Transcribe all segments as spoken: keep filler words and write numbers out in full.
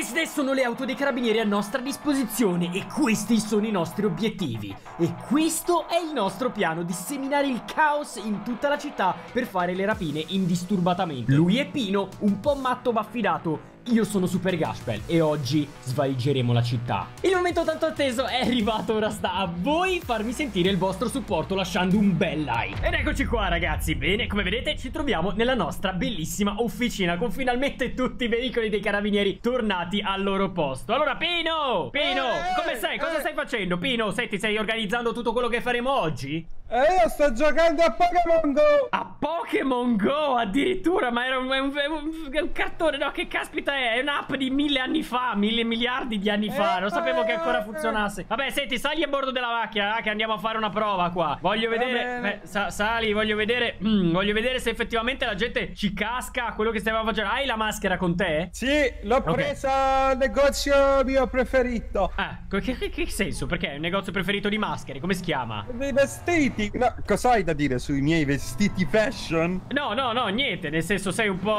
Queste sono le auto dei carabinieri a nostra disposizione e questi sono i nostri obiettivi. E questo è il nostro piano: disseminare il caos in tutta la città per fare le rapine indisturbatamente. Lui è Pino, un po' matto ma affidato. Io sono Super Gaspel e oggi svaligeremo la città. Il momento tanto atteso è arrivato, ora sta a voi farmi sentire il vostro supporto lasciando un bel like. Ed eccoci qua ragazzi, bene, come vedete ci troviamo nella nostra bellissima officina con finalmente tutti i veicoli dei carabinieri tornati al loro posto. Allora Pino, Pino, eh, come sei? Cosa eh. stai facendo? Pino, senti, stai organizzando tutto quello che faremo oggi? E io sto giocando a Pokémon Go! A Pokémon Go addirittura, ma era un, un, un, un cartone, no, che caspita è? È un'app di mille anni fa, mille miliardi di anni fa, non sapevo che ancora funzionasse. Vabbè, senti, sali a bordo della macchina, eh, che andiamo a fare una prova qua. Voglio vedere, eh, sa, sali, voglio vedere, mm, voglio vedere se effettivamente la gente ci casca a quello che stiamo facendo. Hai la maschera con te? Sì, l'ho Ok. presa al negozio mio preferito. Ah, che, che, che senso? Perché è il negozio preferito di maschere? Come si chiama? Dei vestiti. No, cosa hai da dire sui miei vestiti fashion? No, no, no, niente, nel senso sei un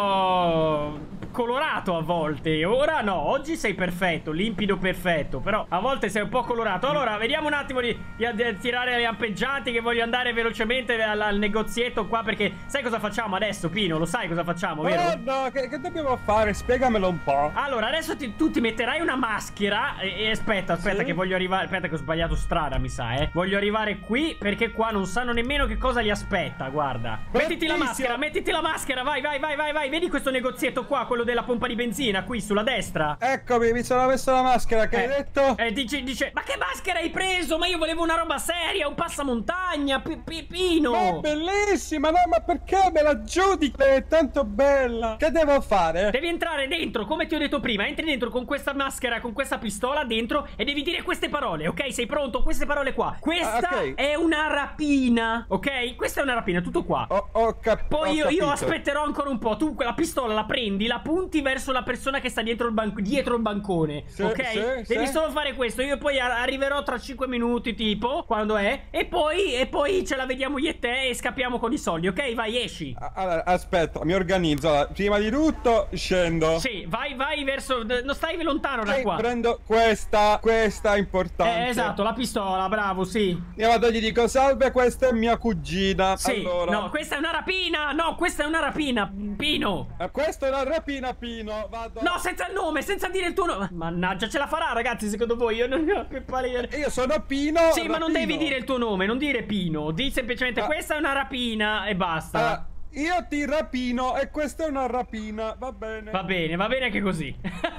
po' colorato a volte. Ora no, oggi sei perfetto, limpido perfetto, però a volte sei un po' colorato. Allora, vediamo un attimo di, di, di tirare le lampeggianti, che voglio andare velocemente al, al negozietto qua, perché sai cosa facciamo adesso, Pino? Lo sai cosa facciamo, vero? Oh no, che, che dobbiamo fare? Spiegamelo un po'. Allora, adesso ti, tu ti metterai una maschera e, e aspetta, aspetta Sì? che voglio arrivare. Aspetta che ho sbagliato strada, mi sa, eh. Voglio arrivare qui perché qua non sanno nemmeno che cosa li aspetta, guarda. Mettiti la Bellissimo. maschera, mettiti la maschera, vai, vai, vai, vai, vai. Vedi questo negozietto qua, quello della pompa di benzina, qui sulla destra? Eccomi, mi sono messo la maschera, che Eh, hai detto? Eh, dice, dice, ma che maschera hai preso? Ma io volevo una roba seria, un passamontagna, pi- pi- Pino. Ma è bellissima, no, ma perché me la giudichi? È tanto bella. Che devo fare? Devi entrare dentro, come ti ho detto prima. Entri dentro con questa maschera, con questa pistola dentro, e devi dire queste parole, ok? Sei pronto? Queste parole qua. Questa Ah, ok. è una rapina, ok? Questa è una rapina, tutto qua. Ho, ho cap- Poi ho io, io capito. aspetterò ancora un po'. Tu quella pistola la prendi, la punti verso la persona che sta dietro il, ban- dietro il bancone, Sì, ok? sì, Devi sì. solo fare questo. Io poi a- arriverò tra cinque minuti, tipo, quando è. E poi, e poi ce la vediamo io e te e scappiamo con i soldi, ok? Vai, esci. Allora, aspetta, mi organizzo. Allora, prima di tutto scendo. Sì, vai, vai verso. Non stai lontano da E qua. prendo questa, questa importante. Eh, esatto, la pistola, bravo, sì. Io vado e gli dico salve, questa è mia cugina. Sì, Allora, no, questa è una rapina. No, questa è una rapina, Pino. eh, questa è una rapina, Pino. Vado. No, senza il nome, senza dire il tuo nome. Mannaggia, ce la farà, ragazzi, secondo voi? Io non ne ho più pallida. Io sono Pino. Sì, ma non rapino. devi dire il tuo nome, non dire Pino. Di semplicemente Ah. questa è una rapina e basta. Ah, io ti rapino e questa è una rapina. Va bene. Va bene, va bene anche così.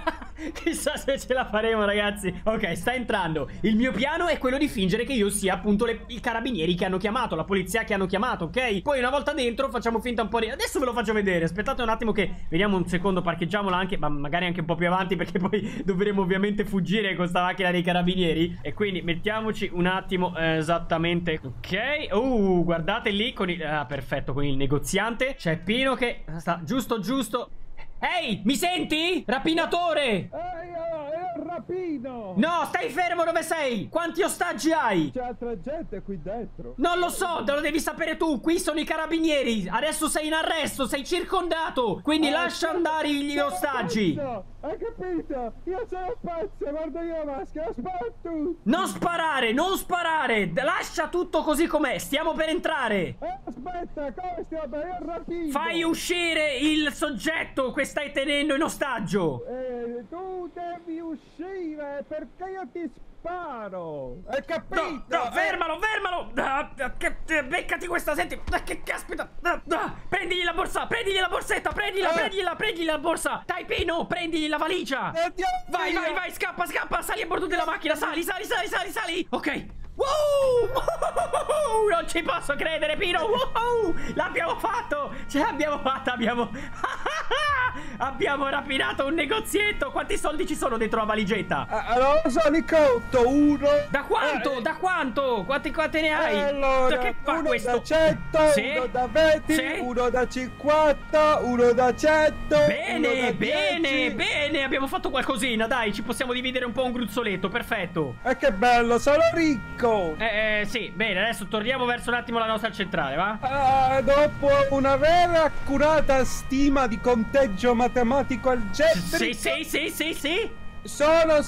Chissà se ce la faremo, ragazzi. Ok, sta entrando. Il mio piano è quello di fingere che io sia appunto le- i carabinieri che hanno chiamato, la polizia che hanno chiamato, ok? Poi una volta dentro facciamo finta un po' di... Adesso ve lo faccio vedere. Aspettate un attimo che... Vediamo un secondo, parcheggiamola anche, ma magari anche un po' più avanti, perché poi dovremo ovviamente fuggire con sta macchina dei carabinieri. E quindi mettiamoci un attimo eh, esattamente. Ok. Uh, guardate lì con il... Ah, perfetto, con il negoziante. C'è Pino che sta giusto giusto. Ehi, mi senti? Rapinatore! Ehi, oh, è un rapino. No, stai fermo dove sei! Quanti ostaggi hai? C'è altra gente qui dentro. Non lo so, te lo devi sapere tu. Qui sono i carabinieri. Adesso sei in arresto, sei circondato. Quindi Eh, lascia andare gli sono ostaggi. pazzo, hai capito? Io sono pazzo, guarda io la maschera, sparo tu. Non sparare, non sparare. Lascia tutto così com'è. Stiamo per entrare. Eh, aspetta, come stiamo bene? È un rapino. Fai uscire il soggetto che stai tenendo in ostaggio. Eh, tu devi uscire perché io ti sparo. Hai capito? No, no, Eh, fermalo, fermalo! Ah, ah, che- eh, beccati questa, senti! Ah, che caspita! Ah, ah, prendigli la borsa, prendigli la borsetta, prendila, Eh. prendila, prendili la borsa! Dai, Pino, prendigli la valigia! Andiamo Vai, via. vai, vai, scappa, scappa, sali a bordo della macchina, sali, sali, sali, sali, sali! Ok! Wow! Non ci posso credere, Pino! Wow! L'abbiamo fatto! Ce l'abbiamo fatta, abbiamo... abbiamo rapinato un negozietto! Quanti soldi ci sono dentro la valigetta? Ah, allora sono i conto, uno. Da quanto? Eh, Da quanto? Quanti quante ne hai? Allora, che fa uno questo? da cento, Sì? uno da venti, Sì? uno da cinquanta, uno da cento, uno Bene, da bene, dieci. bene, abbiamo fatto qualcosina, dai, ci possiamo dividere un po' un gruzzoletto, perfetto. E che bello, sono ricco. Eh, eh, sì, bene, adesso torniamo verso un attimo la nostra centrale, va? Ah, dopo una vera accurata stima di conteggio matematico algebrico. Sì, sì, sì, sì, sì. Sono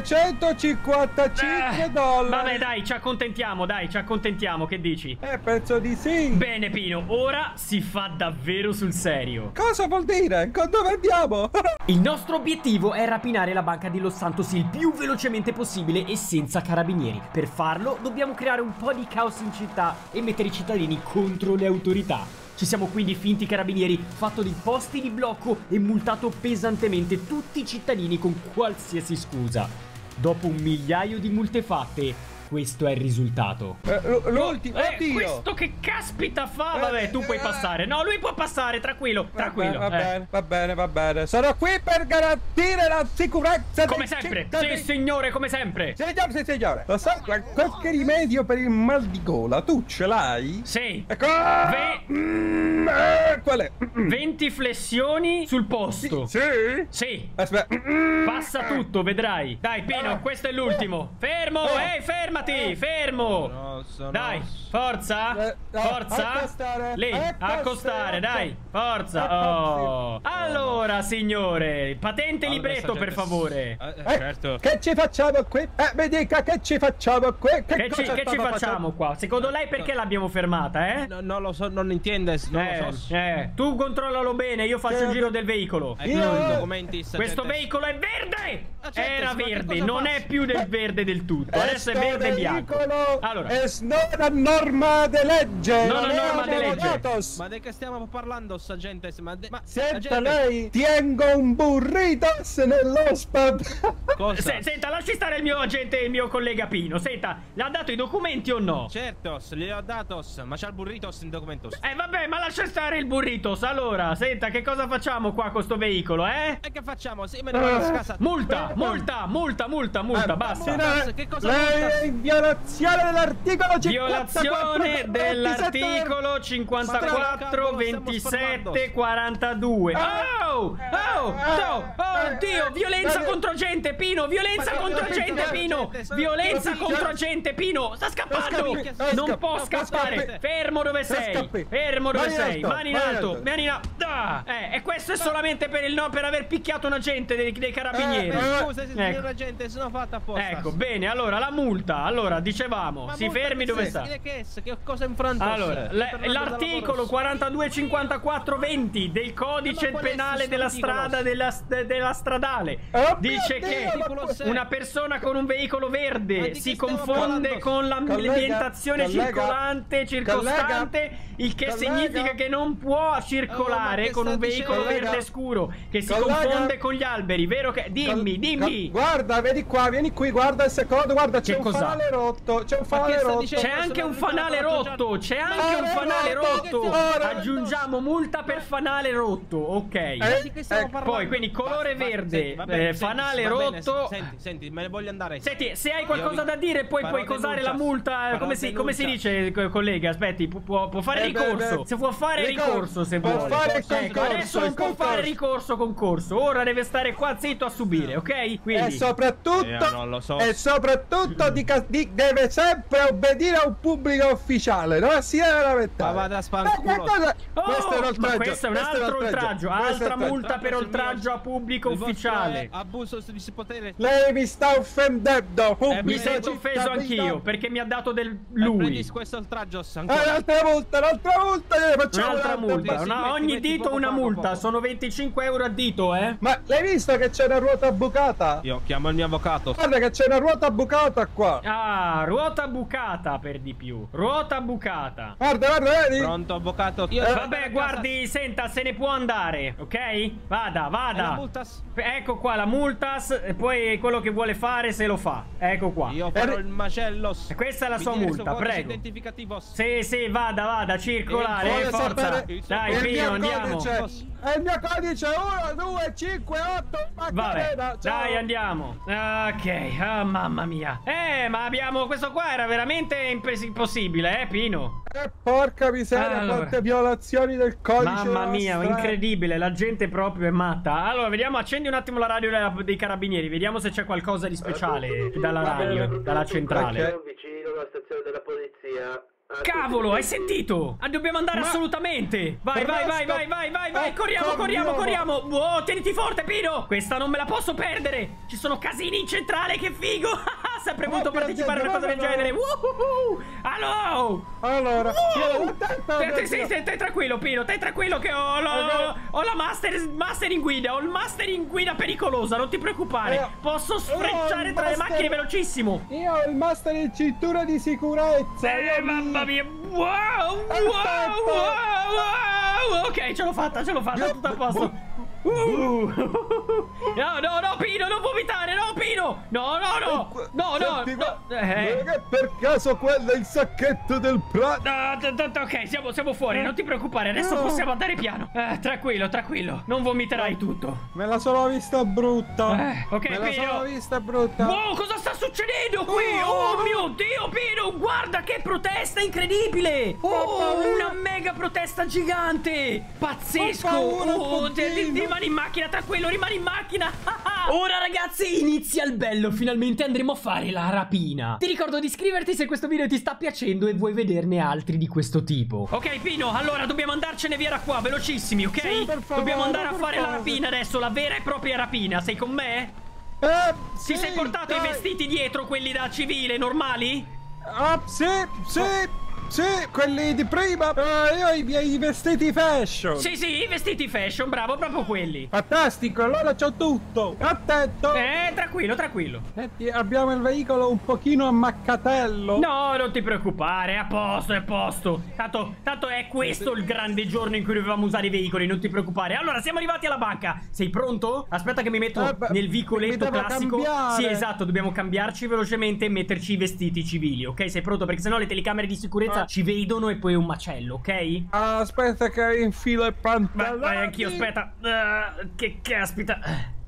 settecentocinquantacinque Eh, dollari. Vabbè, dai, ci accontentiamo, dai, ci accontentiamo, che dici? Eh, penso di sì. Bene, Pino, ora si fa davvero sul serio. Cosa vuol dire? Con dove andiamo? Il nostro obiettivo è rapinare la banca di Los Santos il più velocemente possibile e senza carabinieri. Per farlo dobbiamo creare un po' di caos in città e mettere i cittadini contro le autorità. Ci siamo quindi finti carabinieri, fatto dei posti di blocco e multato pesantemente tutti i cittadini con qualsiasi scusa. Dopo un migliaio di multe fatte, questo è il risultato. Eh, L'ultimo, Eh, oddio. questo che caspita fa? Eh, Vabbè, tu puoi eh, passare. No, lui può passare, tranquillo, tranquillo. Va, eh. bene, va bene, va bene. Sono qui per garantire la sicurezza. Come dei sempre, cittadini. sì signore, come sempre. Sì, signore, sì, signore. Lo sai, qualche rimedio per il mal di gola tu ce l'hai? Sì. Ecco. Ve- Mm, eh, qual è? venti flessioni sul posto. Sì? Sì. Aspetta. Mm, Passa tutto, vedrai. Dai, Pino, questo è l'ultimo. Fermo, ehi, fermati, fermo. No, sono... Dai, forza, Eh, no, forza. accostare, Lì, accostare, accostare, dai, forza. accostare. Oh. Allora, signore, patente e Allora, libretto, per sergente, favore. eh, Eh, certo. Che ci facciamo qui? Eh, mi dica che ci facciamo qui? Che, Che ci, cosa che ci stiamo facciamo qua? Secondo lei perché l'abbiamo fermata, eh? No, non lo so, non intende, non Eh, lo so. eh, tu controllalo bene, io faccio Che- il giro del veicolo. Hai Io- più i documenti, Questo sergente? veicolo è verde! Agente, Era ma che verde, cosa non fa? è più del verde del tutto. Adesso è Questo verde e bianco. veicolo Allora, è una norma di legge. No, non no, è norma di legge. omologatos. Ma di che stiamo parlando, agente? Ma, de... ma Senta agente, lei, tengo un burritos nello spad. cosa? se- senta, lasci stare il mio agente, il mio collega Pino. Senta, le ha dato i documenti o no? Certo, glieli ho datos, ma c'ha il burritos in documentos. Eh vabbè, ma lascia stare il burritos. Allora, senta, che cosa facciamo qua con sto veicolo, eh? E che facciamo? Sì, me ne vado a casa. Multa, multa, multa, multa, multa, Eh, basta. multa. Che cosa lei multa? è in violazione dell'articolo cinquantaquattro Violazione dell'articolo cinquantaquattro ventisette quarantadue. Oh! Oh! Oh! Oh, Dio! Violenza contro gente, Pino! Violenza contro gente, Pino! Violenza contro gente, Pino! Sta scappando! Non può scappare! Fermo dove sei! Fermo dove sei! Mani in alto! Mani in alto! Ah, eh, e questo è solamente per il no, per aver picchiato un agente dei, dei carabinieri. Eh, Scusa, Ecco. signora gente, sono fatta apposta. Ecco, bene, allora la multa. Allora, dicevamo, Ma si multa fermi che dove sei? sta. Che, che, che cosa infranto? Allora, le- l'articolo quarantadue cinquantaquattro venti del codice Ma qual è penale questo della articolo? strada della, st- della stradale Oh, dice mio che Dio, ma poi- una persona con un veicolo Ma verde di si che stiamo confonde parlando? con l'ambientazione Collega, circolante circostante, il che collega. significa che non può Oh, ma circolare che con sta un veicolo dicendo? verde scuro che si Collega. confonde con gli alberi, vero che dimmi, Cal- dimmi. cal- Guarda, vedi qua, vieni qui, guarda il secondo, guarda, c'è Che un cos'ha? fanale rotto, c'è un Ma che fanale sta rotto. dicendo? C'è anche un fanale rotto, c'è anche un fanale rotto. Ora- Aggiungiamo multa per fanale rotto, ok. Di che stiamo ecco, parlando? Poi, quindi, colore Basta, basta, verde, senti, va bene, eh, senti, fanale va bene, rotto. Senti, senti, me ne voglio andare. Senti, se hai qualcosa Io- da dire, poi farò puoi cosare la denuncia. multa. Farò Come si, come si denuncia. dice, co- collega? Aspetti, pu- può, può fare Eh, beh, ricorso. beh. Se può fare Ricor- ricorso, se può vuole. fare Ecco, concorso, adesso non può concorso. fare ricorso, concorso. Ora deve stare qua zitto a subire, ok? E Quindi. soprattutto, Eh, non lo so. e soprattutto di ca- di- deve sempre obbedire a un pubblico ufficiale, no? Si deve lamentare. Ma vada a Eh, spanculo. che cosa- Oh, questo è un ma oltraggio. questo è un altro oltraggio, Questo è altra oltraggio. multa per oltraggio a pubblico Il vostro ufficiale. è abuso di potere. Lei mi sta offendendo. Eh, Mi pubblico sento offeso cittadino. anch'io perché mi ha dato del Eh, lui. prendi questo oltraggio Eh, ancora. un'altra multa, un'altra multa, gliene facciamo Un'altra un'altra. multa, sì, una- metti, ogni metti dito poco, una poco, multa, poco. sono venticinque euro a dito, eh? Ma l'hai visto che c'è una ruota bucata? Io chiamo il mio avvocato. Guarda che c'è una ruota bucata qua. Ah, ruota bucata per di più. Ruota bucata. Guarda, guarda, vedi? Pronto, avvocato? Io Eh, devo vabbè, andare a guardi, senta, se ne può andare, ok? Vada, casa. E la vada. multas? Ecco qua la multas e poi quello che vuole fare se lo fa. Ecco qua. Io farò Eh, il macellos. E questa è la Mi sua dire il multa, suo codice prego. identificativo. Sì, sì, vada, vada, circolare, Vuole eh, forza. sapere Dai, il Pino, mio andiamo. codice? E il mio codice è uno, due, cinque, otto. Vabbè, Ciao. dai, andiamo. Ok, ah, mamma mia. Eh, ma abbiamo... Questo qua era veramente impes- impossibile, eh, Pino? Eh, porca miseria, Allora. quante violazioni del codice. Mamma mia, della strada. incredibile, la gente proprio è matta. Allora, vediamo, accendi un attimo la radio della- dei carabinieri, vediamo se c'è qualcosa di speciale dalla radio, dalla centrale. Ok. Vicino alla stazione della polizia. Cavolo, hai sentito? Ah, dobbiamo andare Ma- assolutamente. Vai, vai, vai, vai, vai, vai, vai. Ecco Corriamo, corriamo, Dio. corriamo. Wow, tieniti forte, Pino. Questa non me la posso perdere. Ci sono casini in centrale, che figo. Sempre voluto Oh, mio partecipare a Dio, una cosa del no, no, no. genere. Woohoo. Allo. Allora, Wow! io- aspetta, Stai- mio stai- Dio. stai- stai tranquillo, Pino, stai tranquillo che ho, la- Ok. ho la master, master in guida, ho il master in guida pericolosa, non ti preoccupare. Eh, Posso io ho sfrecciare il tra le master- macchine velocissimo. Io ho il master in cintura di sicurezza. Eh, io mi- mamma mia, wow, wow, Aspetta. wow, wow. Ok, ce l'ho fatta, ce l'ho fatta, Io- tutto a posto. Uh. No, no, no, Pino, non vomitare, no, Pino. No, no, no, no, no, Senti, no. ma- Eh. ma che per caso quello è il sacchetto del prato? No, t- t- ok, siamo, siamo fuori, non ti preoccupare, adesso No. possiamo andare piano. Eh, tranquillo, tranquillo, non vomiterai tutto. Me la sono vista brutta. Eh, ok, Me la Pino. sono vista brutta. Wow, cosa sta succedendo qui? Oh. Oh mio Dio, Pino, guarda che protesta incredibile! Oh, Mamma mia. una mega protesta gigante! Pazzesco! Ho paura un Oh, ti- ti- pochino. rimani in macchina, tranquillo, rimani in macchina! Ora ragazzi, inizia il bello, finalmente andremo a fare la rapina. Ti ricordo di iscriverti se questo video ti sta piacendo e vuoi vederne altri di questo tipo. Ok, Pino, allora dobbiamo andarcene via da qua, velocissimi, ok? Sì, per favore, dobbiamo andare a per fare la favore. rapina adesso, la vera e propria rapina. Sei con me? Eh, Ti sì, sei portato i dai. vestiti dietro, quelli da civile, normali? Ah, sì, sì, sì, quelli di prima. Eh, io ho i miei vestiti fashion. Sì, sì, i vestiti fashion, bravo, proprio quelli. Fantastico, allora c'ho tutto. Attento. Eh, tranquillo, tranquillo. Senti, abbiamo il veicolo un pochino ammaccatello. No, non ti preoccupare, è a posto, è a posto. Tanto, tanto è questo il grande giorno in cui dovevamo usare i veicoli, non ti preoccupare. Allora, siamo arrivati alla banca. Sei pronto? Aspetta che mi metto Eh, beh, nel mi vicoletto devo classico. cambiare. Sì, esatto, dobbiamo cambiarci velocemente e metterci i vestiti civili, ok? Sei pronto? Perché sennò le telecamere di sicurezza Ah. ci vedono e poi è un macello, ok? Aspetta che infilo i pantaloni. Vai, vai, anch'io, aspetta. Uh, che caspita.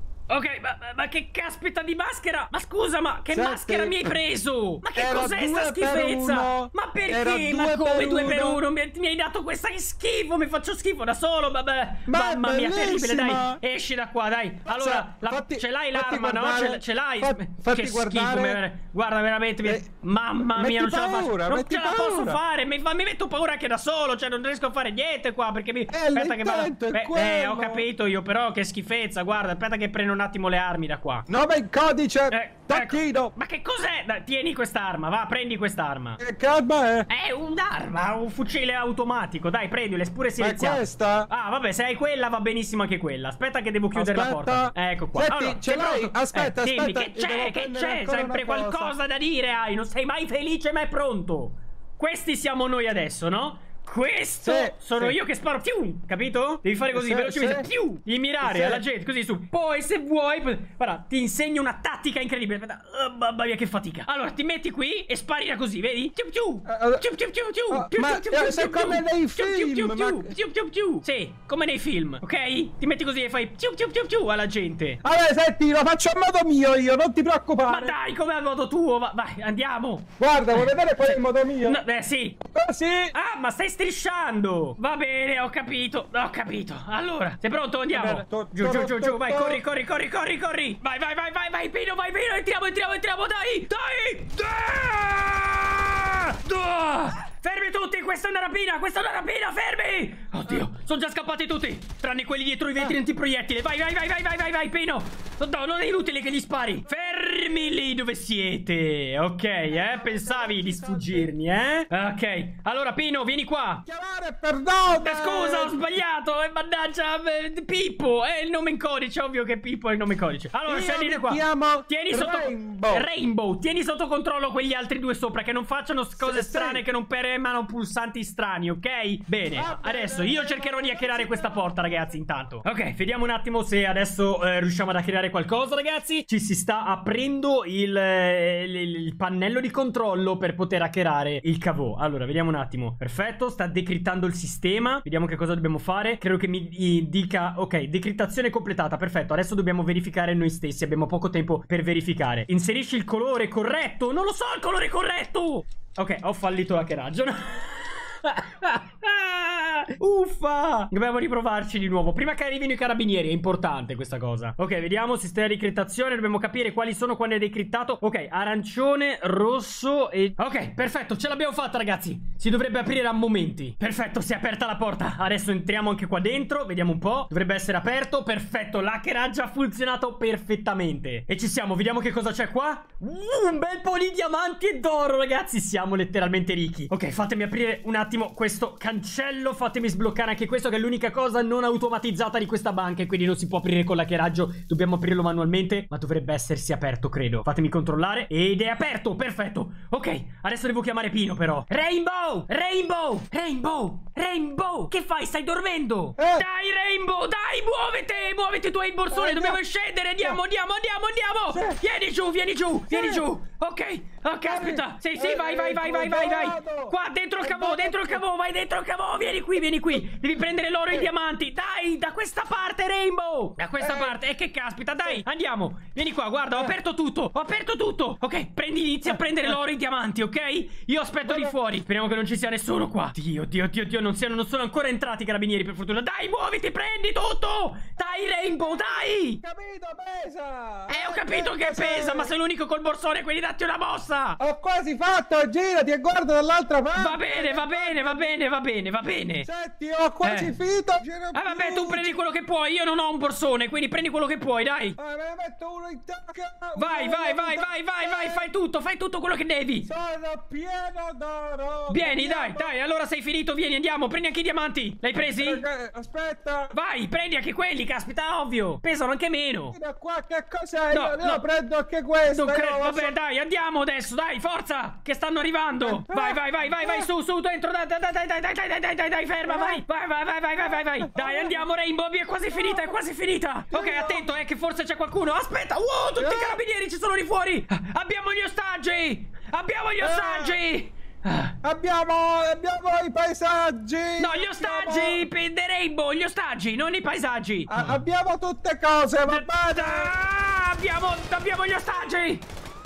Ok, ma, ma che caspita di maschera? Ma scusa, ma che Senti, maschera mi hai preso? Ma che era cos'è due sta per schifezza? uno. Ma Era perché? Ma due come per due per uno. uno? Mi, mi hai dato questa che schifo, mi faccio schifo da solo, vabbè. Ma è Mamma mia, terribile, dai. bellissima. Esci da qua, dai. Allora, la- fatti- ce l'hai fatti l'arma, no? guardare. Ce, ce l'hai? Fatti- fatti che guardare. schifo, ver- guarda, veramente. mi- Eh, Mamma metti mia, non ce la faccio. paura, Non metti ce la posso paura. fare. Mi, fa- mi metto paura anche da solo, cioè non riesco a fare niente qua perché mi. Eh, Aspetta che vado. l'intento è Beh, eh, quello. ho capito io, però che schifezza, guarda, aspetta che prendo un attimo le armi da qua. Nome in codice. Eh, Tacchino. ecco. Ma che cos'è? Dai, tieni quest'arma, va, prendi quest'arma. Che calma è? È un'arma, un fucile automatico. Dai, prendile, è pure Ma è silenziato. questa? Ah, vabbè, se hai quella va benissimo anche quella. Aspetta che devo chiudere Aspetta. la porta. Ecco qua. Senti, Allora, ce sei l'hai? pronto? Aspetta, Eh, dimmi, aspetta, che io devo c'è? Che prendere c'è? ancora Sempre una cosa. qualcosa da dire hai. Non sei mai felice, ma è pronto. Questi siamo noi adesso, no? Questo Sì, sono sì. io che sparo. Più, capito? Devi fare così, Sì, velocemente. sì. Più, devi mirare Sì. alla gente, così su. Poi, se vuoi, poi- guarda, ti insegno una tattica incredibile. Aspetta, oh, mamma mia, che fatica. Allora, ti metti qui e spari da così, vedi? Più, più. Eh, Più, più, più, più. ah, Più, ma, più, più, eh, più, sei più, come più. nei Più, più, film, più, ma- più, più, più, più. Sì, come nei film, ok? Ti metti così e fai più, più, più, più alla gente. Vabbè, senti, lo faccio a modo mio io, non ti Ma preoccupare. dai, come al modo tuo? Va- vai, andiamo. Guarda, vuoi vedere poi il modo mio? No, eh, sì. Ah, sì. Ah, ma stai strisciando! Va bene, ho capito, ho capito. Allora, sei pronto? Andiamo. Va bene. To- Giù, giù, to- giù, to- giù, vai, to- corri, corri, corri, corri, corri. Vai, vai, vai, vai, vai, Pino, vai, Pino, entriamo, entriamo, entriamo, dai, dai. Ah! Ah! Fermi tutti, questa è una rapina, questa è una rapina, fermi! Oddio, sono già scappati tutti, tranne quelli dietro i vetri antiproiettili. Vai, vai, vai, vai, vai, vai, vai, Pino. No, non è inutile che gli spari. Fermi lì dove siete. Ok, eh, pensavi di sfuggirmi, eh? Ok, allora Pino, vieni qua. Chiamare, perdono. Eh, scusa, ho sbagliato, eh, mannaggia, eh, Pippo, è il nome in codice, ovvio che Pippo è il nome in codice. Allora, Io scendi mi da qua. chiamo Tieni sotto Rainbow. Rainbow, tieni sotto controllo quegli altri due sopra, che non facciano cose Sì, strane, sì. che non premano pulsanti strani, ok? Bene, Va bene, adesso io cercherò di hackerare questa porta, ragazzi, intanto. Ok, vediamo un attimo se adesso eh, riusciamo ad hackerare qualcosa, ragazzi. Ci si sta aprendo il, eh, il, il pannello di controllo per poter hackerare il cavo. Allora, vediamo un attimo. Perfetto, sta decrittando il sistema. Vediamo che cosa dobbiamo fare. Credo che mi i- dica... Ok, decrittazione completata, perfetto. Adesso dobbiamo verificare noi stessi. Abbiamo poco tempo per verificare. Inserisci il colore corretto. Non lo so il colore corretto. Ok, ho fallito l'hackeraggio. Uffa! Dobbiamo riprovarci di nuovo. Prima che arrivino i carabinieri, è importante questa cosa. Ok, vediamo, sistema di decrittazione. Dobbiamo capire quali sono quando è decrittato. Ok, arancione, rosso e... Ok, perfetto, ce l'abbiamo fatta, ragazzi. Si dovrebbe aprire a momenti. Perfetto, si è aperta la porta. Adesso entriamo anche qua dentro. Vediamo un po'. Dovrebbe essere aperto. Perfetto, l'hackeraggio ha funzionato perfettamente. E ci siamo, vediamo che cosa c'è qua. uh, Un bel po' di diamanti e d'oro, ragazzi. Siamo letteralmente ricchi. Ok, fatemi aprire un attimo questo cancello. Fatemi sbloccare anche questo, che è l'unica cosa non automatizzata di questa banca, e quindi non si può aprire con l'hackeraggio. Dobbiamo aprirlo manualmente, ma dovrebbe essersi aperto, credo. Fatemi controllare. Ed è aperto, perfetto. Ok, adesso devo chiamare Pino, però. Rainbow, Rainbow, Rainbow, Rainbow. Che fai? Stai dormendo? Eh. Dai, Rainbow, dai, muovete. Muovete tu e il borsone, Eh, dobbiamo no. scendere. Andiamo, andiamo, andiamo, andiamo. Sì. Vieni giù, vieni giù, vieni Sì. giù. Ok, ok, aspetta. Sì, sì, Eh, vai, vai, vai, vai, vai, vai. Qua, dentro il cavò, dentro il cavò, vai dentro il cavò. Vieni qui, vieni qui. Devi prendere l'oro e i diamanti. Dai, da questa parte, Rainbow. Da questa Eh. parte. E che caspita, dai, andiamo. Vieni qua, guarda, ho aperto tutto. Ho aperto tutto. Ok, prendi, inizia a prendere l'oro e i diamanti, ok? Io aspetto di fuori. Speriamo che non ci sia nessuno qua. Dio, Dio, Dio, Dio, non siano, non sono ancora entrati i carabinieri, per fortuna. Dai, muoviti, prendi tutto. Dai, Rainbow, dai. Capito, pesa! Eh, ho capito che pesa, ma sei l'unico col borsone, quindi datti una mossa. Ho quasi fatto, girati e guarda dall'altra parte! Va bene, va bene, va bene, va bene, va bene. Senti, ho quasi Eh. finito! Giro Ah, vabbè, più. tu prendi quello che puoi, io non ho un borsone, quindi prendi quello che puoi, dai. Ah, me ne metto uno in tasca! Vai, uno vai, in vai, tasca. vai, vai, vai, fai tutto, fai tutto quello che devi. Sono pieno d'oro! Vieni, dai, Andiamo. dai, allora sei finito, vieni, andiamo, prendi anche i diamanti. L'hai presi? Eh, Aspetta! Vai, prendi anche quelli, caspita, ovvio. Pesano anche meno. Da qua che cos'è? No, io, io no. prendo anche questo! Non io credo, lo vabbè, so- dai, andiamo adesso, dai, forza, che stanno arrivando. Eh, Vai, vai, vai, vai, vai, eh. su, su, dentro, dai, dai, dai, dai, dai, dai, dai, dai, dai, dai, ferma, Eh. vai, vai, vai, vai, vai, vai, vai, vai. Dai, andiamo, Rainbow, è quasi finita, è quasi finita. Ok, attento, eh, che forse c'è qualcuno. Aspetta, wow, tutti i Eh. carabinieri ci sono lì fuori. Abbiamo gli ostaggi, abbiamo gli Eh. ostaggi. Ah. Abbiamo, abbiamo i paesaggi! No, gli ostaggi, Abbiamo, per The Rainbow, gli ostaggi, non i paesaggi. a- abbiamo tutte cose, va bene! Ah, abbiamo, abbiamo gli ostaggi.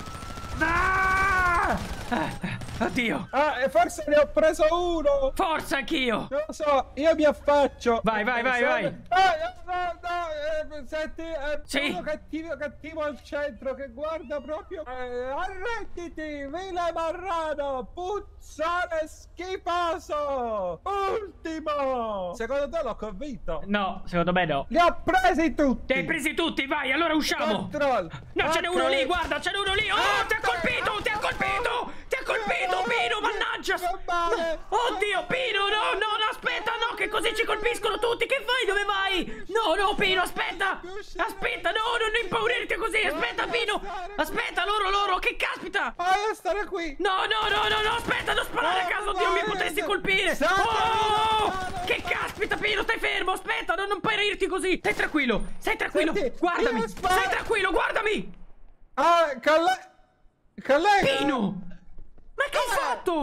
Ah! Ah, Oddio. Ah, e forse ne ho preso uno! Forza anch'io. Non lo so, io mi affaccio! Vai, vai, vai, Eh, vai. Ah, no, no, eh, senti, eh, Sì. uno cattivo, cattivo al centro che guarda proprio... Eh, arrenditi, vile marrano, puzzare schifoso! Ultimo! Secondo te l'ho convinto? No, secondo me no. Li ho presi tutti! Ti hai presi tutti, vai, allora usciamo. Control! No, ce n'è Ok. uno lì, guarda, ce n'è uno lì. Oh, ti ha colpito, ti ha colpito. Ti ha colpito, Pino, mannaggia. Fa male. Oddio, Pino, no, no, no, aspetta, no, che così ci colpiscono tutti. Che fai, dove vai? No, no, Pino, aspetta. Aspetta, no, non impaurirti così. Aspetta, Pino. Aspetta, loro, loro, che caspita. Voglio stare qui! No, no, no, no, no, aspetta, non sparare a caso, Dio, mi potessi colpire. Oh, che caspita, Pino, stai fermo, aspetta, non, non parirti così. Stai tranquillo, stai tranquillo, Senti, guardami, io sparo. stai tranquillo, guardami. Ah, colle... collega! Pino, ma che hai Dov'è? fatto?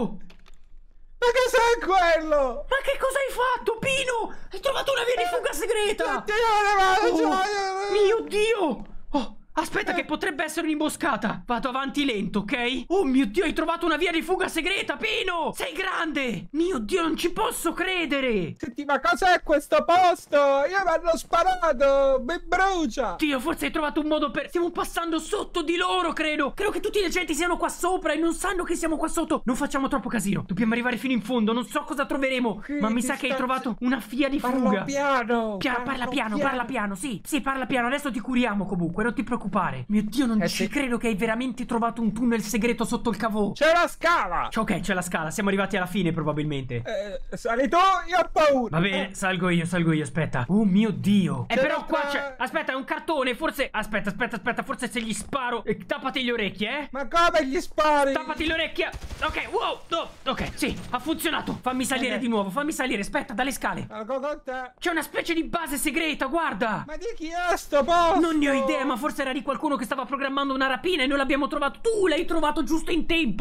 Ma che sei quello? Ma che cosa hai fatto, Pino? Hai trovato una via di fuga segreta. Dio, ne vado, Oh, cioè- mio Dio. Oh, aspetta che potrebbe essere un'imboscata. Vado avanti lento, ok? Oh mio Dio, hai trovato una via di fuga segreta, Pino. Sei grande. Mio Dio, non ci posso credere. Senti, ma cos'è questo posto? Io mi hanno sparato, mi brucia! Dio, forse hai trovato un modo per... Stiamo passando sotto di loro, credo. Credo che tutti i leggenti siano qua sopra e non sanno che siamo qua sotto. Non facciamo troppo casino. Dobbiamo arrivare fino in fondo. Non so cosa troveremo. Qui Ma mi ti sa che hai sta- trovato una via di Parlo fuga. piano! Pia- parla piano, parla piano, sì. Sì, parla piano. Adesso ti curiamo comunque, non ti preoccupare. Mio Dio, non Eh, ci sì. credo che hai veramente trovato un tunnel segreto sotto il cavò. C'è la scala! Cioè, ok, c'è la scala. Siamo arrivati alla fine, probabilmente. Eh, sali tu, io ho paura! Va bene, salgo io, salgo io, aspetta. Oh mio Dio. E C'è però un'altra- qua c'è... Aspetta, è un cartone, forse... Aspetta, aspetta, aspetta, forse se gli sparo... eh, tappati le orecchie, eh. Ma come gli spari? Tappati le orecchie. Ok, wow, no, ok, sì, ha funzionato. Fammi salire Ok. di nuovo, fammi salire, aspetta, dalle scale. Salgo con te! C'è una specie di base segreta, guarda. Ma di chi è sto posto? Non ne ho idea, ma forse era di qualcuno che stava programmando una rapina e noi l'abbiamo trovato. Tu l'hai trovato giusto in tempo.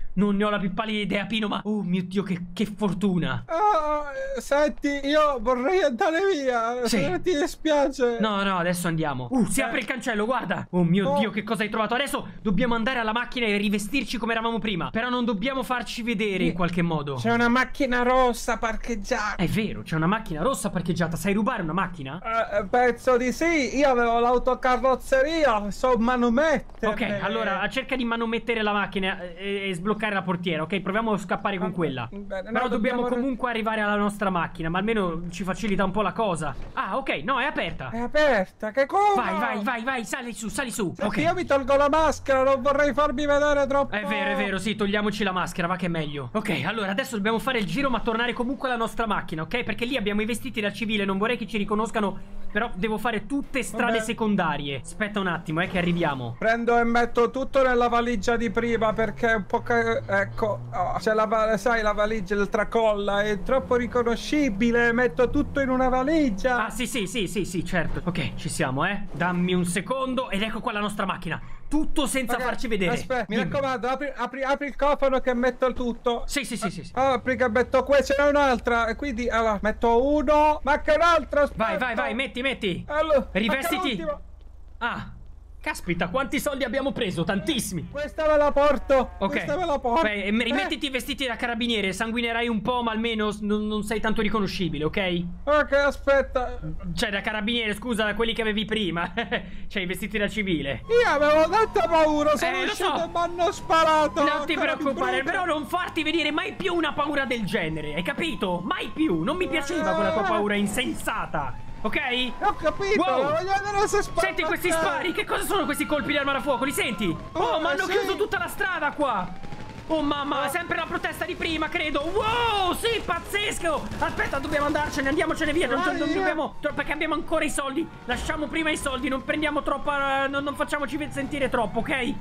Non ne ho la più pallida idea, Pino, ma... Oh mio Dio, che, che fortuna. Oh, senti, io vorrei andare via. Sì. Se ti dispiace. No, no, adesso andiamo. Uh, si Eh. apre il cancello, guarda. Oh mio Oh. Dio, che cosa hai trovato? Adesso dobbiamo andare alla macchina e rivestirci come eravamo prima. Però non dobbiamo farci vedere in qualche modo. C'è una macchina rossa parcheggiata. È vero, c'è una macchina rossa parcheggiata. Sai rubare una macchina? Eh, penso di sì. Io avevo l'autocarrozzeria. So manomettere. Ok, allora cerca di manomettere la macchina e, e sbloccare la portiera, ok? Proviamo a scappare con quella. Bene, no, Però dobbiamo dobbiamo- comunque arrivare alla nostra macchina, ma almeno ci facilita un po' la cosa. Ah, ok, no, è aperta. È aperta. Che cosa? Vai, vai, vai, vai, sali su, sali su. Senti, Ok. io mi tolgo la maschera. Non vorrei farmi vedere troppo. È vero, è vero, sì, togliamoci la maschera, va che è meglio. Ok, allora adesso dobbiamo fare il giro ma tornare comunque alla nostra macchina, ok? Perché lì abbiamo i vestiti da civile, non vorrei che ci riconoscano. Però devo fare tutte strade Vabbè. secondarie. Aspetta un attimo, eh, che arriviamo. Prendo e metto tutto nella valigia di prima perché è un po'. ca- Ecco, oh, c'è la va- sai la valigia del tracolla, è troppo riconoscibile. Metto tutto in una valigia. Ah, sì, sì, sì, sì, sì, certo. Ok, ci siamo, eh. Dammi un secondo ed ecco qua la nostra macchina. Tutto senza Ok, farci vedere. Aspetta, mi Dimmi. raccomando, apri, apri, apri il cofano che metto il tutto. Sì, sì, sì, sì, sì. Apri che metto questa, ce n'è un'altra. E quindi, allora, metto uno. Ma che un'altra, aspetta. Vai, vai, vai, metti, metti. Allora, Rivestiti. manca l'ultima. Ah, caspita, quanti soldi abbiamo preso? Tantissimi. Questa me la porto. Ok. Questa me la porto. Beh, e rimettiti i vestiti da carabiniere, sanguinerai un po', ma almeno s- non, non sei tanto riconoscibile, ok? Ok, aspetta. Cioè, da carabiniere, scusa, da quelli che avevi prima. Cioè, i vestiti da civile. Io avevo tanta paura. Sono Eh, lo uscito so. e mi hanno sparato. Non ti ancora più preoccupare, brutto. però non farti venire mai più una paura del genere, hai capito? Mai più, non mi piaceva quella tua paura insensata, ok? Ho capito, Wow. voglio vedere se spara. Senti questi spari, che cosa sono questi colpi di arma da fuoco? Li senti? Oh, Oh, ma hanno sì. chiuso tutta la strada qua. Oh mamma, è sempre la protesta di prima, credo. Wow, sì, pazzesco. Aspetta, dobbiamo andarcene, andiamocene via. Non, Vai, non via. dobbiamo, tro- perché abbiamo ancora i soldi. Lasciamo prima i soldi, non prendiamo troppa, non, non facciamoci sentire troppo, ok? Eh,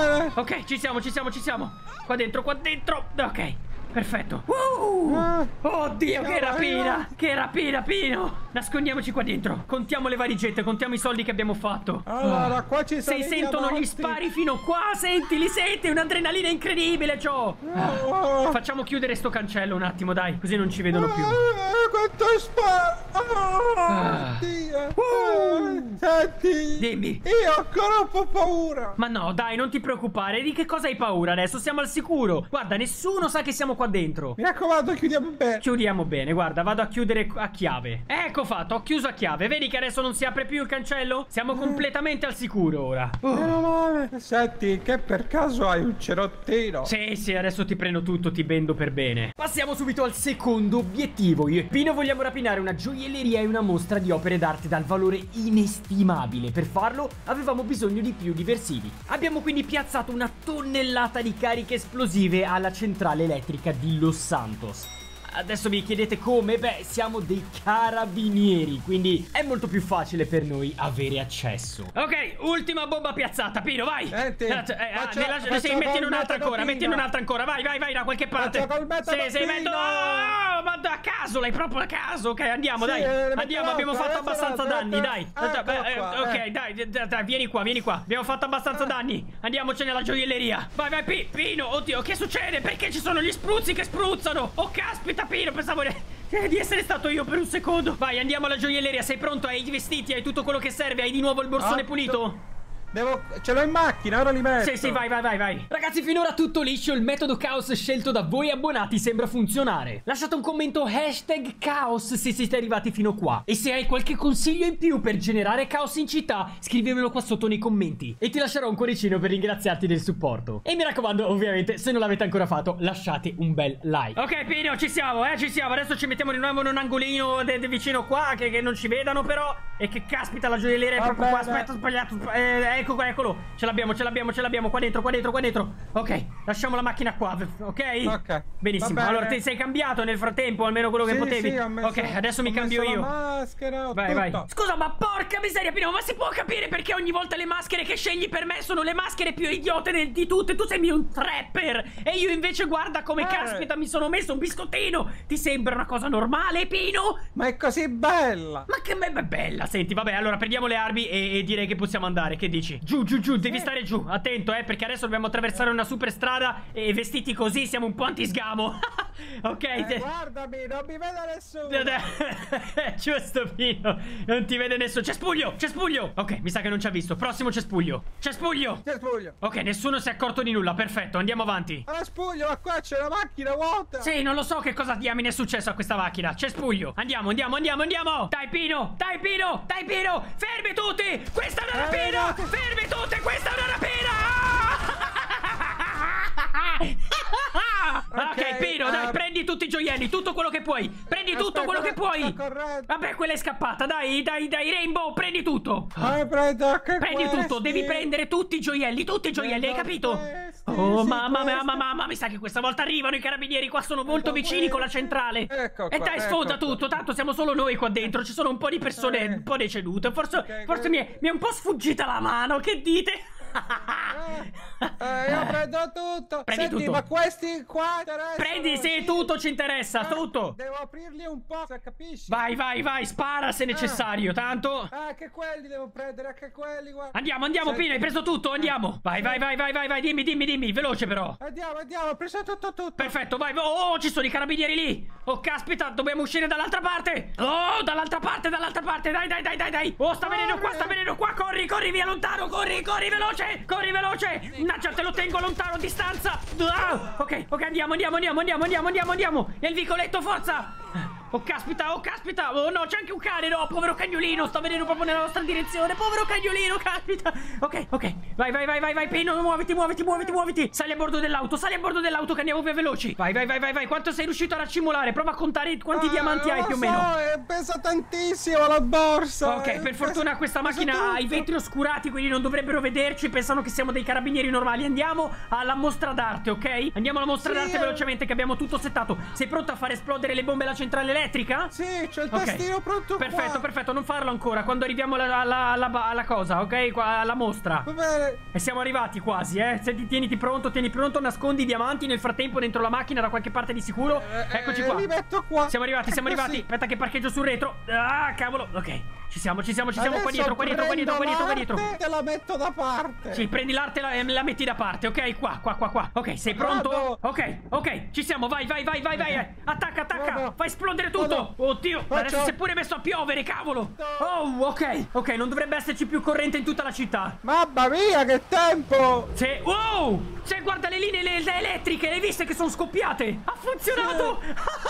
Ok, ci siamo, ci siamo, ci siamo. Qua dentro, qua dentro. Ok, perfetto. Uh, oddio, che rapina. Che rapina, Pino. Nascondiamoci qua dentro. Contiamo le valigette, contiamo i soldi che abbiamo fatto. Allora, qua ci sono Se i sentono gli diamanti. spari fino qua, senti, li senti, è un'adrenalina incredibile, ciò. Oh. Facciamo chiudere sto cancello un attimo, dai, così non ci vedono più. Eh, quanto spara! Oh, Ah. Dio. Uh. Eh, Senti, Dimmi. io ho ancora un po' paura. Ma no, dai, non ti preoccupare, di che cosa hai paura adesso? Siamo al sicuro. Guarda, nessuno sa che siamo qua dentro. Mi raccomando, chiudiamo bene. Chiudiamo bene, guarda, vado a chiudere a chiave. Ecco fatto, ho chiuso a chiave. Vedi che adesso non si apre più il cancello? Siamo completamente al sicuro ora. Uh. Meno male. Senti, che per caso hai un cerottino? Sì, sì, adesso ti prendo tutto, ti bendo per bene. Passiamo subito al secondo obiettivo. Io e Pino vogliamo rapinare una gioielleria e una mostra di opere d'arte dal valore inestimabile. Per farlo avevamo bisogno di più diversivi. Abbiamo quindi piazzato una tonnellata di cariche esplosive alla centrale elettrica di Los Santos. Adesso mi chiedete come? Beh, siamo dei carabinieri, quindi è molto più facile per noi avere accesso. Ok, ultima bomba piazzata, Pino, vai! Senti, Eh, eh, ah, faccio- ne lascia- faccio sì, mettine col un'altra metodo ancora, mettine Pino. un'altra ancora, vai, vai, vai da qualche parte. Faccio col metodo Sì, sì, Pino. metto... Oh, ma a caso, l'hai proprio a caso, ok, andiamo, Sì, dai. eh, le metto Andiamo, abbiamo l'altra, fatto adesso abbastanza l'altra, danni, dai. ecco Eh, eh, qua, ok, eh. dai, dai, dai, vieni qua, vieni qua. Abbiamo fatto abbastanza danni. Andiamocene alla gioielleria. Vai, vai, Pi- Pino, oddio, che succede? Perché ci sono gli spruzzi che spruzzano? Oh, caspita, Pino, pensavo eh, di essere stato io per un secondo. Vai, andiamo alla gioielleria, sei pronto? Hai i vestiti, hai tutto quello che serve, hai di nuovo il borsone Ah, pulito? Devo... Ce l'ho in macchina, ora li metto. Sì, sì, vai, vai, vai, vai. Ragazzi, finora tutto liscio, il metodo Caos scelto da voi abbonati sembra funzionare. Lasciate un commento hashtag Caos se siete arrivati fino qua. E se hai qualche consiglio in più per generare caos in città, scrivemelo qua sotto nei commenti. E ti lascerò un cuoricino per ringraziarti del supporto. E mi raccomando, ovviamente, se non l'avete ancora fatto, lasciate un bel like. Ok, Pino, ci siamo, eh, ci siamo. Adesso ci mettiamo di nuovo in un angolino de- de vicino qua, che, che non ci vedano però. E che caspita, la gioielleria è Va proprio qua. bene. Aspetta, ho sbagliato. sp- eh, ecco qua, eccolo. Ce l'abbiamo, ce l'abbiamo, ce l'abbiamo. Qua dentro, qua dentro, qua dentro. Ok, lasciamo la macchina qua, ok? Ok, Benissimo. va bene. Allora, ti sei cambiato nel frattempo, almeno quello che Sì, potevi. sì, ho messo- ok, adesso mi ho cambio messo io. la maschera, ho Vai, tutto. vai. Scusa, ma porca miseria, Pino, ma si può capire perché ogni volta le maschere che scegli per me sono le maschere più idiote del- di tutte? Tu sei un trapper e io invece guarda come Eh. caspita mi sono messo un biscottino. Ti sembra una cosa normale, Pino? Ma è così bella. Ma che me è bella. Senti, vabbè, allora prendiamo le armi e, e direi che possiamo andare. Che dici? dici? Giù, giù, giù, devi Sì. stare giù. Attento, eh, perché adesso dobbiamo attraversare una super strada e vestiti così siamo un po' antisgamo. Ok, Eh, te- guardami, non mi vede nessuno. giusto, Pino. Non ti vede nessuno. Cespuglio, cespuglio. Ok, mi sa che non ci ha visto. Prossimo cespuglio. Cespuglio. Che spuglio? Ok, nessuno si è accorto di nulla. Perfetto, andiamo avanti. Ma spuglio, ma qua c'è una macchina vuota. Sì, non lo so che cosa diamine è successo a questa macchina. Cespuglio. Andiamo, andiamo, andiamo, andiamo. Dai, Pino. Dai, Pino. Dai, Pino. Fermi tutti. Questa è una Eh, rapina. no. Fermi tutti. Questa è una rapina. Ok, Ok, Pino, dai, eh, prendi tutti i gioielli, tutto quello che puoi. Prendi tutto Aspetta, quello che puoi. sto correndo. Vabbè, quella è scappata. Dai, dai, dai, Rainbow, prendi tutto. Ah, prendo anche Prendi questi. tutto, devi prendere tutti i gioielli, tutti i gioielli, hai Prendo capito? questi, Oh, sì, mamma, questi. mamma, mamma, mi sa che questa volta arrivano i carabinieri, qua sono molto Prendo vicini con la questi. centrale. Ecco E qua, dai, ecco sfonda qua. tutto, tanto siamo solo noi qua dentro, ci sono un po' di persone Eh. un po' decedute. Forse, Ok, forse ok. mi, è, mi è un po' sfuggita la mano, che dite? Eh, io prendo tutto. Prendi Senti, tutto. ma questi qua interessano, Prendi, sì, tutto ci interessa, Eh, tutto. Devo aprirli un po', se capisci? Vai, vai, vai, spara se necessario, tanto. Ah, anche quelli devo prendere, anche quelli, guarda. Andiamo, andiamo, Senti. Pino, hai preso tutto, andiamo. Vai, vai, vai, vai, vai, vai, dimmi, dimmi, dimmi, veloce però. Andiamo, andiamo, ho preso tutto, tutto. Perfetto, vai. Oh, ci sono i carabinieri lì. Oh, caspita, dobbiamo uscire dall'altra parte. Oh, dall'altra parte, dall'altra parte. Dai, dai, dai, dai, dai. Oh, sta venendo qua, sta venendo qua. Corri, corri via lontano. Corri, corri veloce. Corri veloce. Mannaggia, te lo tengo lontano a distanza. Ah, ok, ok, andiamo, andiamo, andiamo, andiamo, andiamo, andiamo, andiamo. Nel vicoletto, forza. Oh, caspita, oh, caspita. Oh, no, c'è anche un cane, no. Povero cagnolino, sta venendo proprio nella nostra direzione. Povero cagnolino, caspita. Ok, ok. Vai, vai, vai, vai, vai, Pino. Muoviti, muoviti, muoviti, muoviti. Sali a bordo dell'auto, sali a bordo dell'auto che andiamo più veloci. Vai, vai, vai, vai, vai. Quanto sei riuscito a raccimolare? Prova a contare quanti Ah, diamanti hai non più o lo meno. so, eh, pesa tantissimo la borsa. Ok, eh, per pesa- fortuna questa pesa macchina ha i tutto. vetri oscurati, quindi non dovrebbero vederci. Pensano che siamo dei carabinieri normali. Andiamo alla mostra d'arte, ok? Andiamo alla mostra Sì, d'arte eh. velocemente, che abbiamo tutto settato. Sei pronto a far esplodere le bombe alla centrale elettrica? Sì, c'è il Ok. tastino pronto qua. Perfetto, perfetto, non farlo ancora. Quando arriviamo alla, alla, alla- alla cosa, ok? Qua alla mostra. Va bene. E siamo arrivati quasi, eh. Senti, tieniti pronto, tieni pronto, nascondi i diamanti nel frattempo dentro la macchina da qualche parte di sicuro. Eh, Eccoci eh, qua. Li metto qua. Siamo arrivati, siamo Ecco, arrivati. sì. Aspetta che parcheggio sul retro. Ah, cavolo. Ok, ci siamo, ci siamo, ci siamo. Qua Adesso dietro, qua dietro, qua dietro, qua dietro, qua dietro. prendo l'arte e la metto da parte. Sì, prendi l'arte e la, e la metti da parte, ok? Qua, qua, qua, qua. Ok, sei pronto? Vado. Ok, ok, ci siamo, vai, vai, vai, vai, vai. eh. Attacca, attacca. Vado. Fai esplodere tutto. Vado. Oddio, ma adesso Faccio. si è pure messo a piovere, cavolo. No. Oh, ok, ok, non dovrebbe esserci più corrente in tutta la città. Mamma mia, che tempo! Sì, wow! Cioè, guarda le linee le, le elettriche, le hai viste che sono scoppiate? Ha funzionato!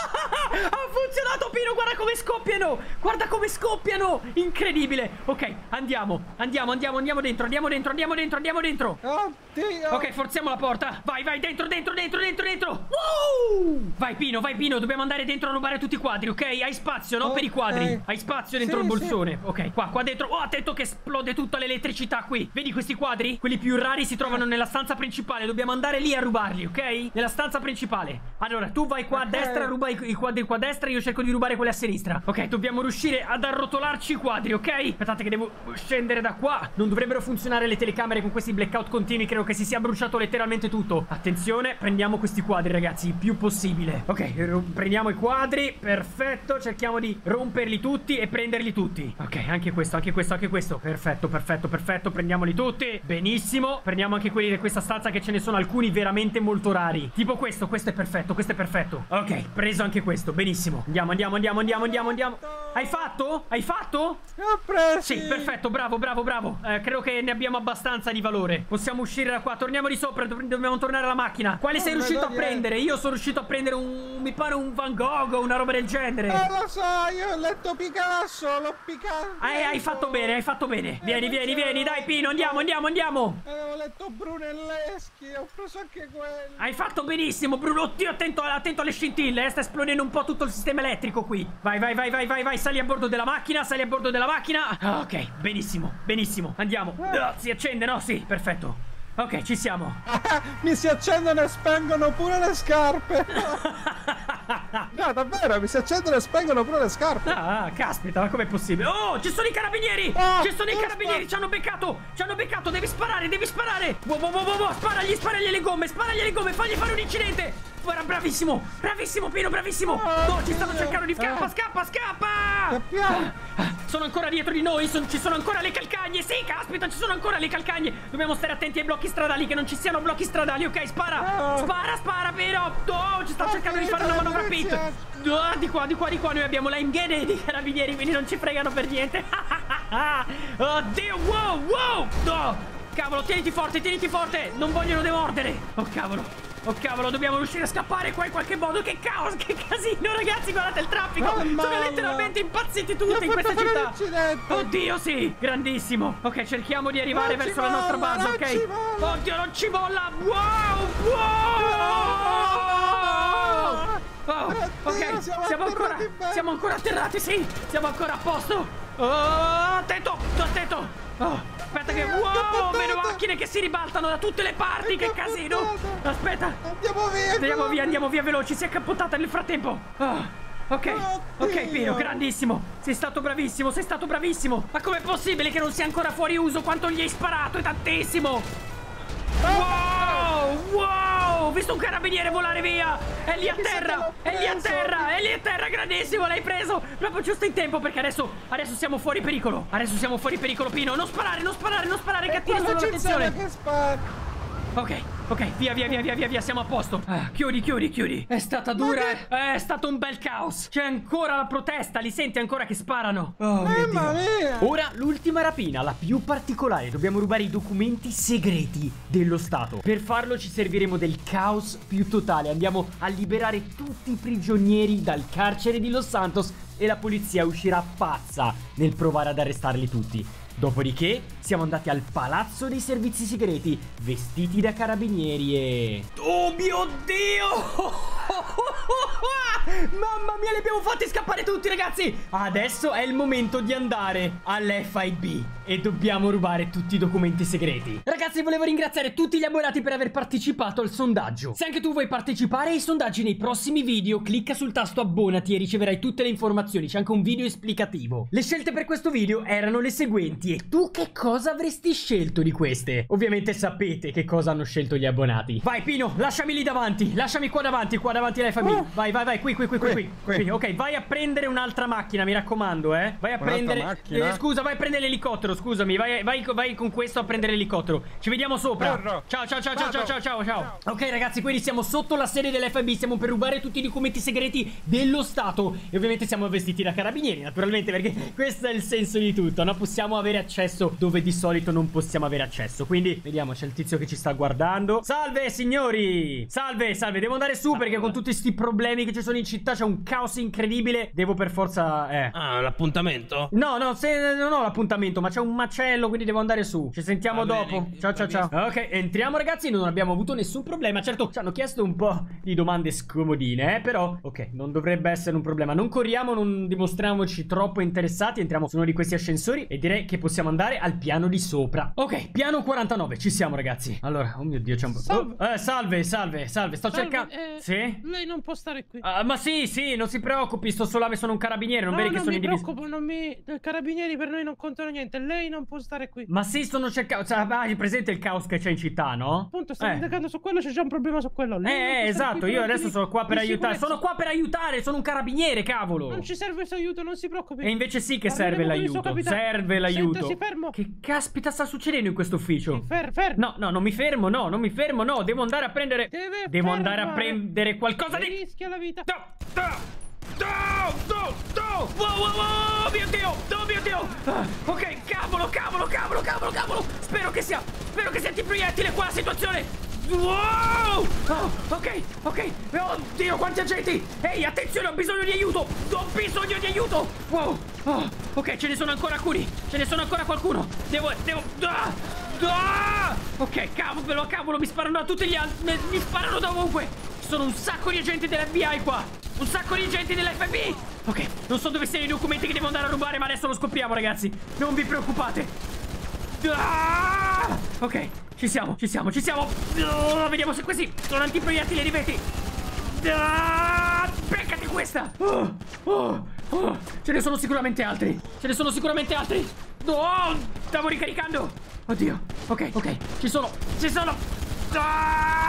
Ha funzionato, Pino, guarda come scoppiano! Guarda come scoppiano! Incredibile! Ok, andiamo, andiamo, andiamo, andiamo dentro, andiamo dentro, andiamo dentro, andiamo dentro! Oddio! Ok, forziamo la porta. Vai, vai, dentro, dentro, dentro, dentro, dentro. Wow! Vai, Pino, vai, Pino. Dobbiamo andare dentro a rubare tutti i quadri, ok? Hai spazio, no? Per i Ok. quadri. Hai spazio dentro Sì, il bolsone. Ok, qua, qua dentro. Oh, attento che esplode tutta l'elettricità qui. Vedi questi quadri? Quelli più rari si trovano nella stanza principale. Dobbiamo andare lì a rubarli, ok? Nella stanza principale. Allora, tu vai qua a Ok. destra, ruba i, i quadri qua a destra. Io cerco di rubare quelli a sinistra. Ok, dobbiamo riuscire ad arrotolarci i quadri, ok? Aspettate che devo scendere da qua. Non dovrebbero funzionare le telecamere con questi blackout continui. Credo che si sia bruciato letteralmente tutto. Attenzione, prendiamo questi quadri, ragazzi, il più possibile. Ok, ru- prendiamo i quadri. Perfetto, cerchiamo di romperli tutti e prenderli tutti. Ok, anche questo, anche questo, anche questo. Perfetto, perfetto, perfetto. Prendiamoli tutti. Benissimo. Prendiamo anche quelli di questa stanza, che ce ne sono alcuni veramente molto rari. Tipo questo, questo è perfetto, questo è perfetto. Ok, preso anche questo, benissimo. Andiamo, andiamo, andiamo, andiamo, andiamo, andiamo. Hai fatto? Hai fatto? Li ho presi! Sì, perfetto, bravo, bravo, bravo. Eh, credo che ne abbiamo abbastanza di valore. Possiamo uscire da qua. Torniamo di sopra, dov- dobbiamo tornare alla macchina. Quale Non sei vedo riuscito a niente. prendere? Io sono riuscito a prendere un... mi pare un Van Gogh o una roba del genere. Eh, lo so, io ho letto Picasso, l'ho piccato. Eh, hai fatto bene, hai fatto bene. Vieni, vieni, vieni, dai Pino, andiamo, andiamo, andiamo. Avevo letto Brunelleschi, ho preso anche quello. Hai fatto benissimo, Bruno. Oddio, attento, attento alle scintille, eh. Sta esplodendo un po' tutto il sistema elettrico qui. Vai, vai, vai, vai, vai, vai. Sali a bordo della macchina, sali a bordo della macchina. Ah, ok, benissimo, benissimo. Andiamo. Ah, si accende, no? Sì, perfetto. Ok, ci siamo. Ah, mi si accendono e spengono pure le scarpe. No, davvero, mi si accendono e spengono pure le scarpe. Ah, caspita, ma com'è possibile? Oh, ci sono i carabinieri! Oh, ci sono i oh, carabinieri, sta- ci hanno beccato! Ci hanno beccato, devi sparare, devi sparare! Wow, wow, wow, wow, wow, sparagli, sparagli le gomme, sparagli le gomme, fagli fare un incidente! Ora, bravissimo, bravissimo Pino, bravissimo. Oh, No, ci stanno Dio. cercando di... Scappa, scappa, scappa. Scappiamo. Ah, sono ancora dietro di noi, son- ci sono ancora le calcagne. Sì, caspita, ci sono ancora le calcagne. Dobbiamo stare attenti ai blocchi stradali, che non ci siano blocchi stradali. Ok, spara, Oh. spara, spara, Pino. No, ci sta Oh, cercando di fare finita una la manovra pit. polizia. No, di qua, di qua, di qua. Noi abbiamo la Engene dei carabinieri, quindi non ci fregano per niente. Oddio, wow, wow. No, cavolo, tieniti forte, tieniti forte. Non vogliono demordere. Oh, cavolo. Oh cavolo, dobbiamo riuscire a scappare qua in qualche modo. Che caos, che casino, ragazzi, guardate il traffico. Oh, Sono mamma. letteralmente impazziti Mi tutti ha in questa fatto fare città. l'incidente. Oddio, sì, grandissimo. Ok, cerchiamo di arrivare Non ci verso la nostra molla, base, non ok? ci molla. Oddio, non ci molla. Wow, wow. Oh, ok, Oddio, siamo siamo ancora, atterrati bene. siamo ancora atterrati, sì. Siamo ancora a posto. Oh, attento, attento. Oh, aspetta che... È Wow, incapottata. vedo macchine che si ribaltano da tutte le parti, che casino. Incapottata. Aspetta. Andiamo via. Andiamo via, andiamo via veloci, si è cappottata nel frattempo. Ah, ok, ok Oddio. Pino, grandissimo. Sei stato bravissimo, sei stato bravissimo. Ma com'è possibile che non sia ancora fuori uso? Quanto gli hai sparato? È tantissimo. Wow, wow, ho visto un carabiniere volare via. È lì a Chissà che terra, l'ho è lì a preso. terra, è lì a terra, grandissimo, l'hai preso. Proprio giusto in tempo, perché adesso, adesso siamo fuori pericolo. Adesso siamo fuori pericolo, Pino. Non sparare, non sparare, non sparare, che E attiri quello solo c'è l'attenzione. che spara. Ok, ok, via, via, via, via, via, via, siamo a posto. Ah, chiudi, chiudi, chiudi. È stata dura, eh. È stato un bel caos. C'è ancora la protesta, li senti ancora che sparano. Oh, mio Mamma Dio. mia. Ora l'ultima rapina, la più particolare. Dobbiamo rubare i documenti segreti dello Stato. Per farlo ci serviremo del caos più totale. Andiamo a liberare tutti i prigionieri dal carcere di Los Santos e la polizia uscirà pazza nel provare ad arrestarli tutti. Dopodiché siamo andati al palazzo dei servizi segreti, vestiti da carabinieri e... Oh mio Dio! Mamma mia, li abbiamo fatti scappare tutti, ragazzi! Adesso è il momento di andare all'F I B e dobbiamo rubare tutti i documenti segreti. Ragazzi, volevo ringraziare tutti gli abbonati per aver partecipato al sondaggio. Se anche tu vuoi partecipare ai sondaggi nei prossimi video, clicca sul tasto abbonati e riceverai tutte le informazioni. C'è anche un video esplicativo. Le scelte per questo video erano le seguenti. E tu che cosa avresti scelto di queste? Ovviamente sapete che cosa hanno scelto gli abbonati. Vai Pino, lasciami lì davanti. Lasciami qua davanti, qua davanti all'F I B. Oh. Vai, vai, vai, qui, qui, qui, qui, qui, Qui, qui. qui. Ok, vai a prendere un'altra macchina, mi raccomando, eh. Vai a Un'altra prendere... macchina? Eh, scusa, vai a prendere l'elicottero, scusami. Vai, vai, vai con questo a prendere l'elicottero. Ci vediamo sopra. Corro. Ciao, ciao, ciao, ciao, ciao, Vado. ciao, ciao, ciao. Ok, ragazzi, quindi siamo sotto la sede dell'F I B. Stiamo per rubare tutti i documenti segreti dello Stato. E ovviamente siamo vestiti da carabinieri, naturalmente, perché questo è il senso di tutto, no? Possiamo avere accesso dove di solito non possiamo avere accesso. Quindi, vediamo, c'è il tizio che ci sta guardando. Salve, signori! Salve, salve, devo andare su perché con tutti sti problemi che ci sono in città c'è un caos incredibile. Devo per forza... Eh... Ah, l'appuntamento? No, no, se, non ho l'appuntamento, ma c'è un macello, quindi devo andare su. Ci sentiamo Va dopo. bene, Ciao, ciao, va ciao. Ok, entriamo, ragazzi. Non abbiamo avuto nessun problema. Certo, ci hanno chiesto un po' di domande scomodine, eh, però, ok, non dovrebbe essere un problema. Non corriamo, non dimostriamoci troppo interessati. Entriamo su uno di questi ascensori e direi che possiamo andare al piano di sopra. Ok, piano quarantanove, ci siamo, ragazzi. Allora, oh mio Dio, c'è un po'... Salve. Oh, eh, salve, salve, salve. Sto Salve, cercando... eh, Sì? Lei non può stare qui. Ah, ma sì, sì, non si preoccupi, sto solamente, sono un carabiniere, non no, vedi che non sono mi in divisione. preoccupo, non mi... I carabinieri per noi non contano niente. Lei non può stare qui. Ma sì, sto cercando, cioè, ah, hai presente il caos che c'è in città, no? Appunto, stiamo Eh. indagando su quello, c'è già un problema su quello. Lei non Eh, può eh, stare esatto, qui per io adesso motivi sono qua per di aiutare. sicurezza. Sono qua per aiutare, sono un carabiniere, cavolo. Non ci serve questo aiuto, non si preoccupi. E invece sì che Parleremo serve con il suo l'aiuto. capitano. Serve l'aiuto. Senta, si fermo. Che caspita sta succedendo in questo ufficio? Fer, fer. No, no, non mi fermo, no, non mi fermo, no. Devo andare a prendere. Deve Devo andare a fermare. prendere qualcosa di. Rischia la vita. No, no. No, no, no! Wow, wow, wow! Mio Dio! Oh mio Dio! Ah, ok, cavolo, cavolo, cavolo, cavolo, cavolo! Spero che sia, spero che sia antiproiettile qua la situazione! Wow! Oh, ok, ok! Oddio, quanti agenti! Ehi, attenzione, ho bisogno di aiuto! Ho bisogno di aiuto! Wow! Oh, ok, ce ne sono ancora alcuni! Ce ne sono ancora qualcuno! Devo, devo... Ah! Ah! Ok, cavolo, cavolo, mi sparano da tutti gli altri! Mi, mi sparano da ovunque! Ci sono un sacco di agenti dell'F B I qua! Un sacco di agenti dell'F B I! Ok, non so dove siano i documenti che devo andare a rubare, ma adesso lo scopriamo, ragazzi! Non vi preoccupate! Ah! Ok, ci siamo, ci siamo, ci siamo! Ah, vediamo se questi sono antiproiettili, ripeti! Ah, beccati questa! Oh, oh, oh. Ce ne sono sicuramente altri! Ce ne sono sicuramente altri! Oh, stavo ricaricando! Oddio, ok, ok, ci sono, ci sono! Ah!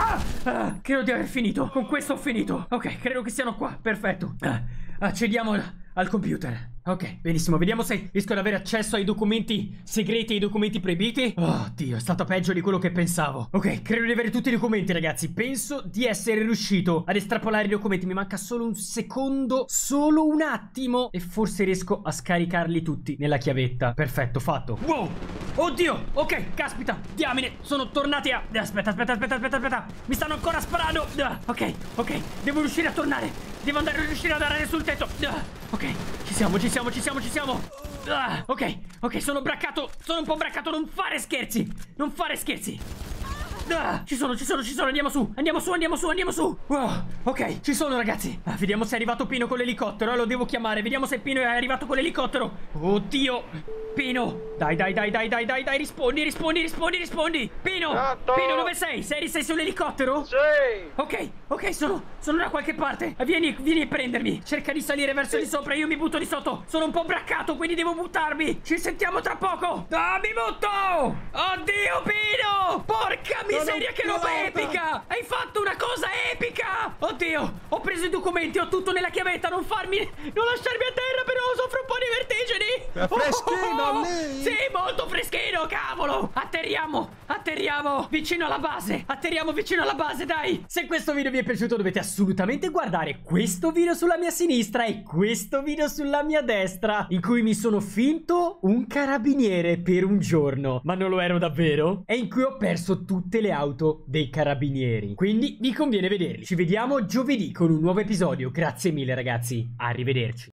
Ah, ah, credo di aver finito. Con questo ho finito. Ok, credo che siano qua. Perfetto. Ah, accediamo al computer. Ok, benissimo. Vediamo se riesco ad avere accesso ai documenti segreti e ai documenti proibiti. Oh, Dio, è stato peggio di quello che pensavo. Ok, credo di avere tutti i documenti, ragazzi. Penso di essere riuscito ad estrapolare i documenti. Mi manca solo un secondo, solo un attimo, e forse riesco a scaricarli tutti nella chiavetta. Perfetto, fatto. Wow! Oddio! Ok, caspita! Diamine! Sono tornati a... Aspetta, aspetta, aspetta, aspetta, aspetta! Mi stanno ancora sparando! Ah, ok, ok. Devo riuscire a tornare. Devo andare a riuscire ad andare sul tetto. Ah, ok, ci siamo, ci siamo, ci siamo, ci siamo. Ah, ok, ok, sono braccato. Sono un po' braccato. Non fare scherzi. Non fare scherzi. Ah, ci sono, ci sono, ci sono. Andiamo su, andiamo su, andiamo su, andiamo su. Wow, ok, ci sono, ragazzi. Ah, vediamo se è arrivato Pino con l'elicottero. Eh, lo devo chiamare. Vediamo se Pino è arrivato con l'elicottero. Oddio. Pino, dai, dai, dai, dai, dai, dai, dai, rispondi, rispondi, rispondi, rispondi. Pino, Pronto? Pino, dove sei? Sei, sei sull'elicottero? Sì. Ok, ok, sono, sono da qualche parte. Vieni, vieni a prendermi. Cerca di salire verso Sì. di sopra, io mi butto di sotto. Sono un po' braccato, quindi devo buttarmi. Ci sentiamo tra poco. Ah, mi butto. Oddio, Pino. Porca miseria, che roba pilota. epica. Hai fatto una cosa epica. Oddio, ho preso i documenti, ho tutto nella chiavetta. Non farmi, non lasciarmi a terra, però soffro un po' di vertigini. È freschino Oh, oh, oh. lì? Sì, molto freschino, cavolo. Atterriamo, atterriamo vicino alla base. Atterriamo vicino alla base, dai. Se questo video vi è piaciuto dovete assolutamente guardare questo video sulla mia sinistra e questo video sulla mia destra, in cui mi sono finto un carabiniere per un giorno, ma non lo ero davvero, e in cui ho perso tutte le auto dei carabinieri. Quindi vi conviene vederli. Ci vediamo giovedì con un nuovo episodio. Grazie mille, ragazzi. Arrivederci.